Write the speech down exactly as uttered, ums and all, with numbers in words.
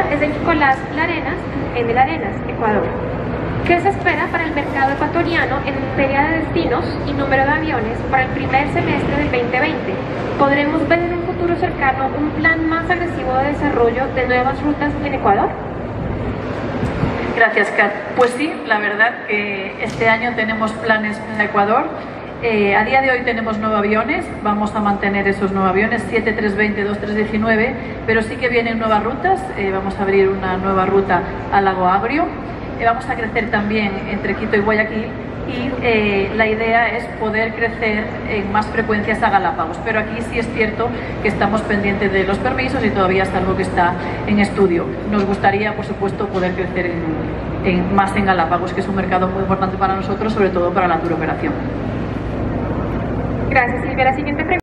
es de Nicolás Larenas, en el Arenas, Ecuador. ¿Qué se espera para el mercado ecuatoriano en materia de destinos y número de aviones para el primer semestre del veinte veinte? ¿Podremos ver en un futuro cercano un plan más agresivo de desarrollo de nuevas rutas en Ecuador? Gracias, Kat. Pues sí, la verdad que este año tenemos planes en Ecuador. Eh, a día de hoy tenemos nueve aviones, vamos a mantener esos nueve aviones, siete tres veinte, dos tres diecinueve, pero sí que vienen nuevas rutas. Eh, vamos a abrir una nueva ruta al Lago Agrio, eh, vamos a crecer también entre Quito y Guayaquil y eh, la idea es poder crecer en más frecuencias a Galápagos, pero aquí sí es cierto que estamos pendientes de los permisos y todavía es algo que está en estudio. Nos gustaría, por supuesto, poder crecer en, en, más en Galápagos, que es un mercado muy importante para nosotros, sobre todo para la turoperación. Gracias, Silvia. La siguiente pregunta.